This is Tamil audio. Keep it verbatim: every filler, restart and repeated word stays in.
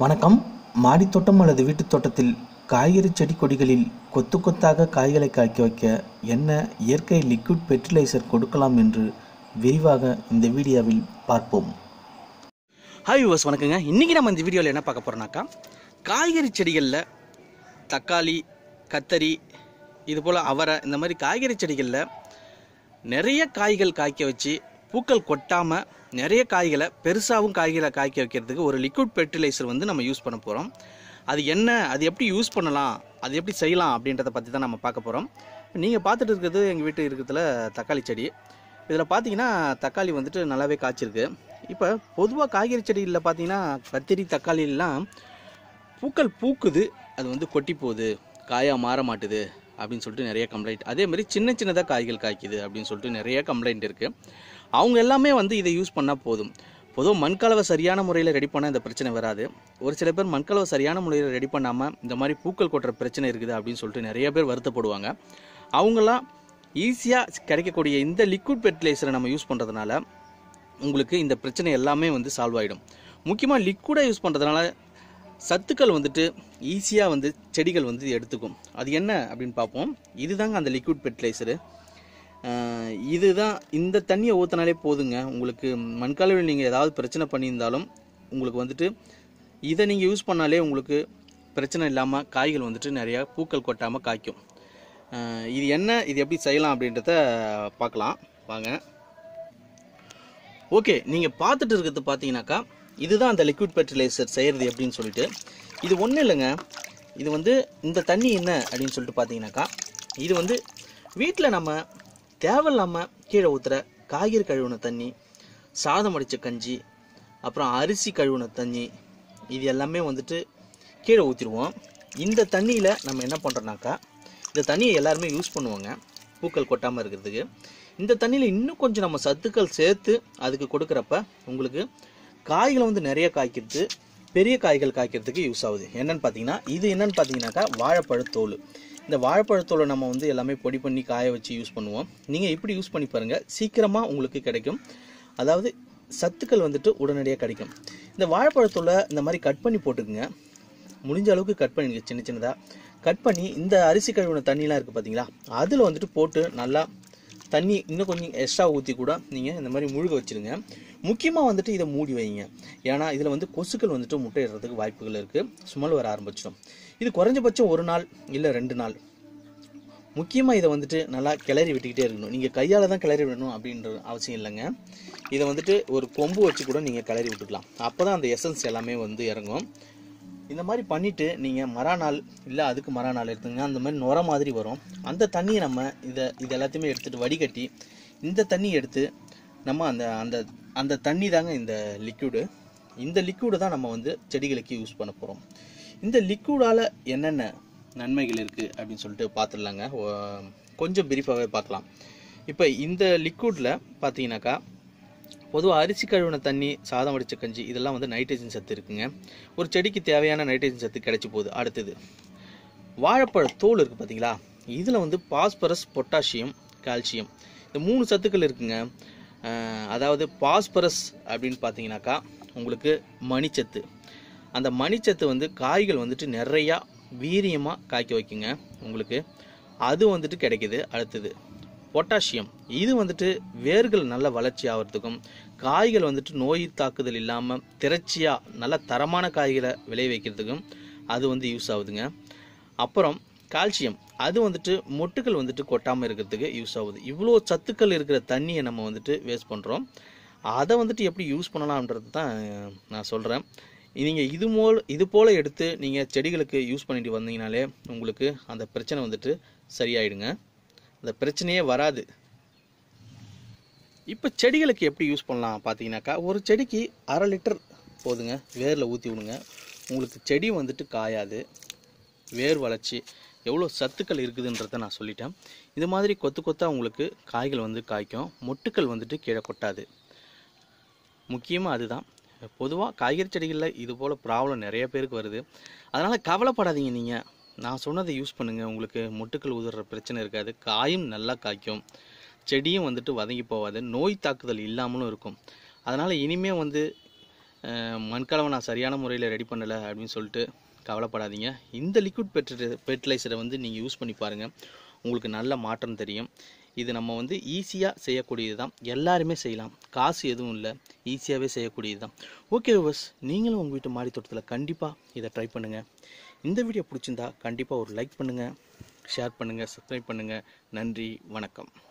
வணக்கம். மாடித்தோட்டம் அல்லது வீட்டுத் தோட்டத்தில் காய்கறி செடி கொடிகளில் கொத்து கொத்தாக காய்களை காய்க்க வைக்க என்ன இயற்கை லிக்விட் ஃபெர்டிலைசர் கொடுக்கலாம் என்று விரிவாக இந்த வீடியோவில் பார்ப்போம். ஹாய் வியூவர்ஸ், வணக்கங்க. இன்றைக்கி நம்ம இந்த வீடியோவில் என்ன பார்க்க போகிறோம்னாக்கா, காய்கறி செடிகளில் தக்காளி, கத்தரி, இது போல் அவரை, இந்த மாதிரி காய்கறி செடிகளில் நிறைய காய்கள் காய்க்க வச்சு பூக்கள் கொட்டாமல் நிறைய காய்களை பெருசாகவும் காய்களை காய்க்க வைக்கிறதுக்கு ஒரு லிக்விட் ஃபெர்டிலைசர் வந்து நம்ம யூஸ் பண்ண போகிறோம். அது என்ன, அது எப்படி யூஸ் பண்ணலாம், அது எப்படி செய்யலாம் அப்படின்றத பற்றி தான் நம்ம பார்க்க போகிறோம். நீங்கள் பார்த்துட்டு இருக்கிறது எங்கள் வீட்டு இருக்கிறதுல தக்காளி செடி. இதில் பார்த்தீங்கன்னா தக்காளி வந்துட்டு நல்லாவே காய்ச்சிருக்கு. இப்போ பொதுவாக காய்கறி செடியில் பார்த்தீங்கன்னா கத்திரி தக்காளிலாம் பூக்கள் பூக்குது, அது வந்து கொட்டி போகுது, காயாக மாற மாட்டுது அப்படின்னு சொல்லிட்டு நிறைய கம்ப்ளைண்ட். அதே மாதிரி சின்ன சின்னதாக காய்கள் காய்க்குது அப்படின்னு சொல்லிட்டு நிறைய கம்ப்ளைண்ட் இருக்குது. அவங்க எல்லாமே வந்து இதை யூஸ் பண்ணால் போதும். பொதுவாக மண்கலவை சரியான முறையில் ரெடி பண்ணால் இந்த பிரச்சனை வராது. ஒரு சில பேர் மண்கலவை சரியான முறையில் ரெடி பண்ணாமல் இந்த மாதிரி பூக்கள் கொட்டுற பிரச்சனை இருக்குது அப்படின்னு சொல்லிட்டு நிறைய பேர் வருத்தப்படுவாங்க. அவங்களாம் ஈஸியாக கிடைக்கக்கூடிய இந்த லிக்விட் ஃபெர்டிலைசரை நம்ம யூஸ் பண்ணுறதுனால உங்களுக்கு இந்த பிரச்சனை எல்லாமே வந்து சால்வ் ஆகிடும். முக்கியமாக லிக்விடாக யூஸ் பண்ணுறதுனால சத்துக்கள் வந்துட்டு ஈஸியாக வந்து செடிகள் வந்து எடுத்துக்கும். அது என்ன அப்படின்னு பார்ப்போம். இதுதாங்க அந்த லிக்விட் ஃபெர்டிலைசரு. இதுதான், இந்த தண்ணியை ஊற்றினாலே போதுங்க. உங்களுக்கு மண்கலவையில் நீங்கள் ஏதாவது பிரச்சனை பண்ணியிருந்தாலும் உங்களுக்கு வந்துட்டு இதை நீங்கள் யூஸ் பண்ணாலே உங்களுக்கு பிரச்சனை இல்லாமல் காய்கள் வந்துட்டு நிறையா பூக்கள் கொட்டாமல் காய்க்கும். இது என்ன, இது எப்படி செய்யலாம் அப்படின்றத பார்க்கலாம் வாங்க. ஓகே, நீங்கள் பார்த்துட்டு இருக்கிறது பார்த்தீங்கன்னாக்கா இதுதான் அந்த லிக்விட் ஃபெர்டிலைசர் செய்கிறது எப்படின்னு சொல்லிட்டு. இது ஒன்றும் இல்லைங்க. இது வந்து இந்த தண்ணி என்ன அப்படின்னு சொல்லிட்டு பார்த்தீங்கன்னாக்கா, இது வந்து வீட்டில் நம்ம தேவையில்லாமல் கீழே ஊற்றுற காய்கறி கழுவுன தண்ணி, சாதம் அடித்த கஞ்சி, அப்புறம் அரிசி கழுவுன தண்ணி, இது எல்லாமே வந்துட்டு கீழே ஊற்றிடுவோம். இந்த தண்ணியில் நம்ம என்ன பண்ணுறோன்னாக்கா, இந்த தண்ணியை எல்லாருமே யூஸ் பண்ணுவாங்க பூக்கள் கொட்டாமல் இருக்கிறதுக்கு. இந்த தண்ணியில் இன்னும் கொஞ்சம் நம்ம சத்துக்கள் சேர்த்து அதுக்கு கொடுக்குறப்ப உங்களுக்கு காய்களை வந்து நிறைய காய்க்கிறது, பெரிய காய்கள் காய்க்கிறதுக்கு யூஸ் ஆகுது. என்னென்னு பார்த்தீங்கன்னா, இது என்னென்னு பார்த்தீங்கன்னாக்கா வாழைப்பழத்தோல். இந்த வாழைப்பழத்தோலை நம்ம வந்து எல்லாமே பொடி பண்ணி காய வச்சு யூஸ் பண்ணுவோம். நீங்கள் இப்படி யூஸ் பண்ணி பாருங்கள், சீக்கிரமாக உங்களுக்கு கிடைக்கும். அதாவது சத்துக்கள் வந்துட்டு உடனடியாக கிடைக்கும். இந்த வாழைப்பழத்தோலை இந்த மாதிரி கட் பண்ணி போட்டுக்குங்க. முடிஞ்ச அளவுக்கு கட் பண்ணிடுங்க, சின்ன சின்னதாக கட் பண்ணி இந்த அரிசி கழுவின தண்ணிலாம் இருக்குது பார்த்தீங்களா, அதில் வந்துட்டு போட்டு நல்லா தண்ணி இன்னும் கொஞ்சம் எக்ஸ்ட்ரா ஊற்றி கூட நீங்கள் இந்த மாதிரி முழுக வச்சுருங்க. முக்கியமாக வந்துட்டு இதை மூடி வைங்க. ஏன்னா இதில் வந்து கொசுக்கள் வந்துட்டு முட்டையிடுறதுக்கு வாய்ப்புகள் இருக்குது, சுமல் வர ஆரம்பிச்சிடும். இது குறைஞ்சபட்சம் ஒரு நாள் இல்லை ரெண்டு நாள். முக்கியமாக இதை வந்துட்டு நல்லா கிளறி விட்டுக்கிட்டே இருக்கணும். நீங்கள் கையால் தான் கிளறி விடணும் அப்படின்ற அவசியம் இல்லைங்க. இதை வந்துட்டு ஒரு கொம்பு வச்சு கூட நீங்கள் கிளறி விட்டுக்கலாம். அப்போ தான் அந்த எசன்ஸ் எல்லாமே வந்து இறங்கும். இந்த மாதிரி பண்ணிவிட்டு நீங்கள் மறுநாள் இல்லை அதுக்கு மறுநாள் எடுத்துங்க, அந்த மாதிரி நுர மாதிரி வரும். அந்த தண்ணியை நம்ம இதை இது எல்லாத்தையுமே எடுத்துகிட்டு வடிகட்டி இந்த தண்ணி எடுத்து நம்ம அந்த அந்த அந்த தண்ணி தாங்க இந்த லிக்விடு. இந்த லிக்விடு தான் நம்ம வந்து செடிகளுக்கு யூஸ் பண்ண போகிறோம். இந்த லிக்விடால் என்னென்ன நன்மைகள் இருக்குது அப்படின்னு சொல்லிட்டு பார்த்துடலாங்க. கொஞ்சம் பிரீஃபாகவே பார்க்கலாம். இப்போ இந்த லிக்விடில் பார்த்தீங்கன்னாக்கா பொதுவாக அரிசி கழுவின தண்ணி, சாதம் வடித்த கஞ்சி, இதெல்லாம் வந்து நைட்ரஜன் சத்து இருக்குங்க. ஒரு செடிக்கு தேவையான நைட்ரஜன் சத்து கிடைச்சி போகுது. அடுத்தது வாழைப்பழ தோல் இருக்குது பார்த்தீங்களா, இதில் வந்து பாஸ்பரஸ், பொட்டாசியம், கால்சியம், இந்த மூணு சத்துக்கள் இருக்குங்க. அதாவது பாஸ்பரஸ் அப்படின்னு பார்த்தீங்கன்னாக்கா உங்களுக்கு மணிச்சத்து. அந்த மணிச்சத்து வந்து காய்கள் வந்துட்டு நிறையா வீரியமாக காய்க்க வைக்குங்க உங்களுக்கு, அது வந்துட்டு கிடைக்கிது. அடுத்தது பொட்டாசியம், இது வந்துட்டு வேர்கள் நல்ல வளர்ச்சி ஆகிறதுக்கும் காய்கள் வந்துட்டு நோய் தாக்குதல் இல்லாமல் திரட்சியாக நல்ல தரமான காய்களை விளை வைக்கிறதுக்கும் அது வந்து யூஸ் ஆகுதுங்க. அப்புறம் கால்சியம், அது வந்துட்டு மொட்டுக்கள் வந்துட்டு கொட்டாமல் இருக்கிறதுக்கு யூஸ் ஆகுது. இவ்வளோ சத்துக்கள் இருக்கிற தண்ணியை நம்ம வந்துட்டு வேஸ்ட் பண்ணுறோம். அதை வந்துட்டு எப்படி யூஸ் பண்ணலாம்ன்றது தான் நான் சொல்கிறேன். நீங்கள் இது மோல் இது போல் எடுத்து நீங்கள் செடிகளுக்கு யூஸ் பண்ணிட்டு வந்தீங்கனாலே உங்களுக்கு அந்த பிரச்சனை வந்துட்டு சரியாயிடுங்க, அந்த பிரச்சனையே வராது. இப்போ செடிகளுக்கு எப்படி யூஸ் பண்ணலாம் பார்த்தீங்கன்னாக்கா, ஒரு செடிக்கு அரை லிட்டர் போதுங்க, வேரில் ஊற்றி விடுங்க. உங்களுக்கு செடி வந்துட்டு காயாது, வேர் வளர்ச்சி எவ்வளோ சத்துக்கள் இருக்குதுன்றதை நான் சொல்லிட்டேன். இது மாதிரி கொத்து கொத்தாக உங்களுக்கு காய்கள் வந்து காய்க்கும், மொட்டுக்கள் வந்துட்டு கீழே கொட்டாது. முக்கியமாக அதுதான். பொதுவாக காய்கறி செடிகளில் இது போல் ப்ராப்ளம் நிறைய பேருக்கு வருது. அதனால் கவலைப்படாதீங்க, நீங்கள் நான் சொன்னதை யூஸ் பண்ணுங்கள். உங்களுக்கு மொட்டுக்கள் உதிர்ற பிரச்சனை இருக்காது, காயும் நல்லா காய்க்கும், செடியும் வந்துட்டு வதங்கி போகாது, நோய் தாக்குதல் இல்லாமலும் இருக்கும். அதனால் இனிமேல் வந்து மண்கலவை நான் சரியான முறையில் ரெடி பண்ணலை அப்படின்னு சொல்லிட்டு கவலைப்படாதீங்க. இந்த லிக்விட் பெட்ரி ஃபெர்டிலைசரை வந்து நீங்கள் யூஸ் பண்ணி பாருங்கள், உங்களுக்கு நல்ல மாற்றம் தெரியும். இது நம்ம வந்து ஈஸியாக செய்யக்கூடியது தான், எல்லாருமே செய்யலாம், காசு எதுவும் இல்லை, ஈஸியாகவே செய்யக்கூடியது தான். ஓகே வியூவர்ஸ், நீங்களும் உங்கள் வீட்டு மாடி தோட்டத்தில் கண்டிப்பாக இதை ட்ரை பண்ணுங்கள். இந்த வீடியோ பிடிச்சிருந்தா கண்டிப்பாக ஒரு லைக் பண்ணுங்கள், ஷேர் பண்ணுங்கள், சப்ஸ்கிரைப் பண்ணுங்கள். நன்றி, வணக்கம்.